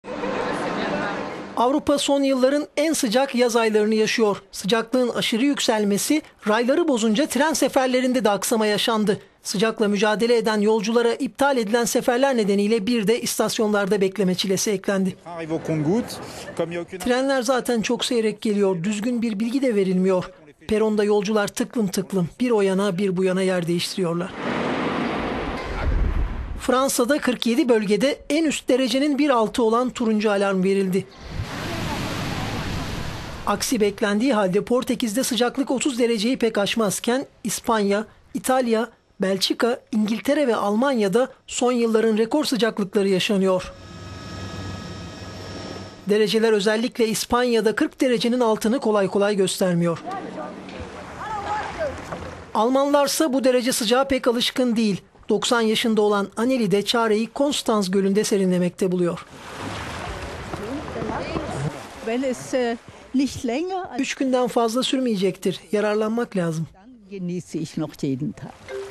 Avrupa son yılların en sıcak yaz aylarını yaşıyor. Sıcaklığın aşırı yükselmesi rayları bozunca tren seferlerinde de aksama yaşandı. Sıcakla mücadele eden yolculara iptal edilen seferler nedeniyle bir de istasyonlarda bekleme çilesi eklendi. Trenler zaten çok seyrek geliyor. Düzgün bir bilgi de verilmiyor. Peronda yolcular tıklım tıklım bir o yana bir bu yana yer değiştiriyorlar. Fransa'da 47 bölgede en üst derecenin 1.6 olan turuncu alarm verildi. Aksi beklendiği halde Portekiz'de sıcaklık 30 dereceyi pek aşmazken İspanya, İtalya, Belçika, İngiltere ve Almanya'da son yılların rekor sıcaklıkları yaşanıyor. Dereceler özellikle İspanya'da 40 derecenin altını kolay kolay göstermiyor. Almanlarsa bu derece sıcağa pek alışkın değil. 90 yaşında olan Anneli de çareyi Konstanz Gölü'nde serinlemekte buluyor. 3 günden fazla sürmeyecektir. Yararlanmak lazım.